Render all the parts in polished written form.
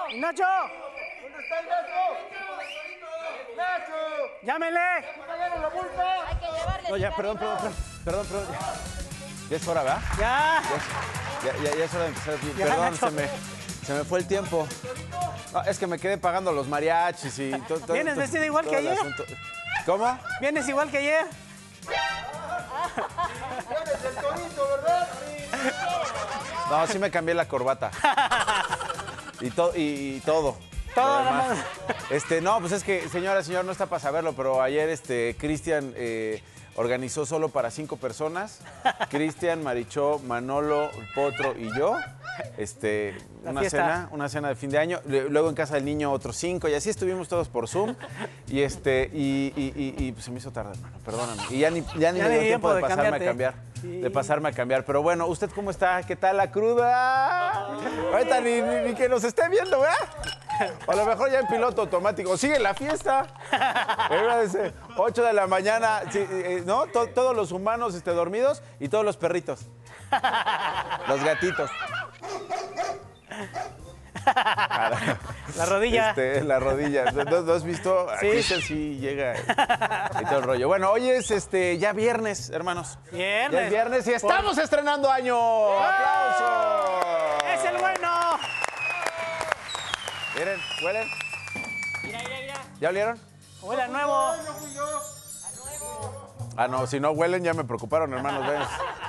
Nacho. ¿Dónde está el Nacho? ¡Nacho! ¡Llámenle! ¡Pagaron la multa! Hay que llevarle. No, ya, perdón. Ya es hora, ¿verdad? Ya. Ya es hora de empezar. Ya, Perdón, Nacho. se me fue el tiempo. No, es que me quedé pagando los mariachis y todo. ¿Vienes vestido igual que el ayer? asunto. ¿Cómo? ¿Vienes igual que ayer? ¡Eres el Torito, ¿verdad? No, sí me cambié la corbata. Y todo. Todo, Lo nada demás. No, pues es que, señor, no está para saberlo, pero ayer Cristian organizó solo para 5 personas. Cristian, Marichó, Manolo, Potro y yo. Una cena de fin de año. Luego en casa del niño otros 5 y así estuvimos todos por Zoom. Y pues se me hizo tarde, hermano, perdóname. Y ya ni me dio tiempo de pasarme a cambiar. Sí. De pasarme a cambiar. Pero bueno, ¿usted cómo está? ¿Qué tal la cruda? Ahorita ni que nos esté viendo, ¿verdad? O a lo mejor ya en piloto automático. Sigue la fiesta. 8 de la mañana, sí, ¿no? Todos los humanos dormidos y todos los perritos. Los gatitos. La rodilla. La rodilla. ¿No has visto? Sí. Aquí sí llega y todo el rollo. Bueno, hoy es ya viernes, hermanos. Viernes. Ya es viernes y estamos estrenando año. ¡Aplausos! ¡Es el bueno! Miren, ¿huelen? Mira. ¿Ya olieron? Huele a nuevo. Ah, no, si no huelen ya me preocuparon, hermanos. ¿Ven?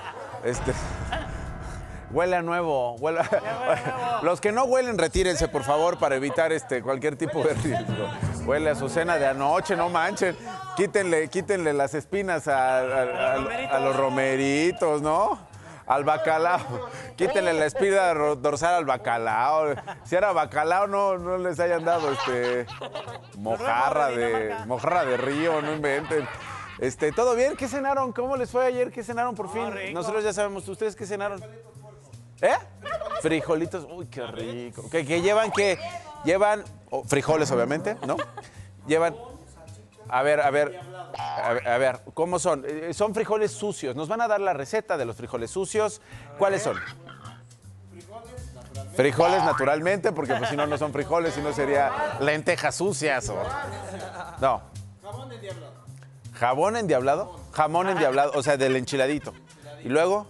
Huele a nuevo. Los que no huelen, retírense, por favor, para evitar cualquier tipo de riesgo. Huele a su cena de anoche, no manchen. Quítenle las espinas a los romeritos, ¿no? Al bacalao. Quítenle la espina dorsal al bacalao. Si era bacalao, no les hayan dado mojarra de río, no inventen. ¿Todo bien? ¿Qué cenaron? ¿Cómo les fue ayer? ¿Qué cenaron por fin? rico. Nosotros ya sabemos. ¿Ustedes qué cenaron? ¿Eh? Frijolitos. Uy, qué rico. ¿Qué llevan? ¿Qué? Llevan frijoles, obviamente, ¿no? Llevan... A ver, ¿cómo son? Son frijoles sucios. Nos van a dar la receta de los frijoles sucios. ¿Cuáles son? Frijoles naturalmente, porque pues si no son frijoles, si no sería lentejas sucias o... No. Jamón endiablado. ¿Jabón endiablado? Jamón endiablado, o sea, del enchiladito. Y luego...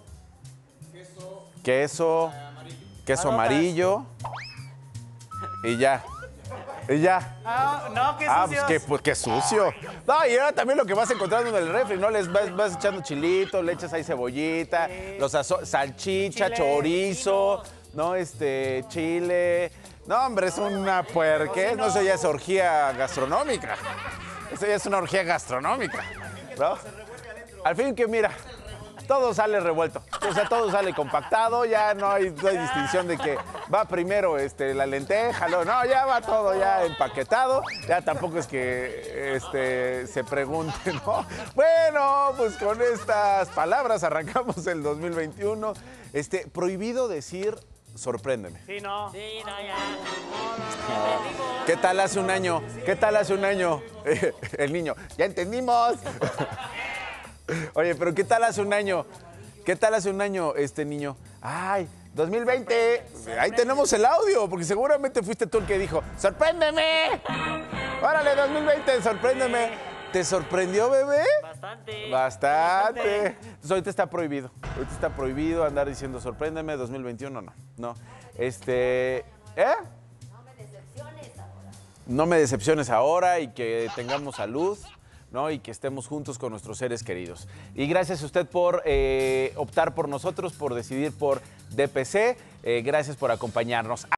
Queso amarillo. Y ya. No, qué sucios. Pues qué sucio. No, y ahora también lo que vas encontrando en el refri, ¿no? Les vas echando chilito, le echas ahí cebollita, salchicha, Chile, chorizo, ¿no? Chile. No, hombre, es una puerquez. No, eso ya es orgía gastronómica. Eso ya es una orgía gastronómica, ¿no? Al fin que mira, todo sale revuelto, o sea, todo sale compactado, ya no hay distinción de que va primero la lenteja, no, ya va todo ya empaquetado, ya tampoco es que se pregunte, ¿no? Bueno, pues con estas palabras arrancamos el 2021. Prohibido decir sorpréndeme. Sí, no. Sí, no, ya. ¿Qué tal hace un año? ¿Qué tal hace un año? El niño, ya entendimos. Oye, pero ¿qué tal hace un año? ¿Qué tal hace un año, niño? Ay, 2020. Ahí tenemos el audio, porque seguramente fuiste tú el que dijo, ¡sorpréndeme! ¡Órale, 2020, sorpréndeme! ¿Te sorprendió, bebé? Bastante. Entonces, ahorita está prohibido. Ahorita está prohibido andar diciendo, sorpréndeme, 2021, no. No me decepciones ahora. No me decepciones ahora y que tengamos salud, ¿no? Y que estemos juntos con nuestros seres queridos. Y gracias a usted por optar por nosotros, por decidir por DPC. Gracias por acompañarnos.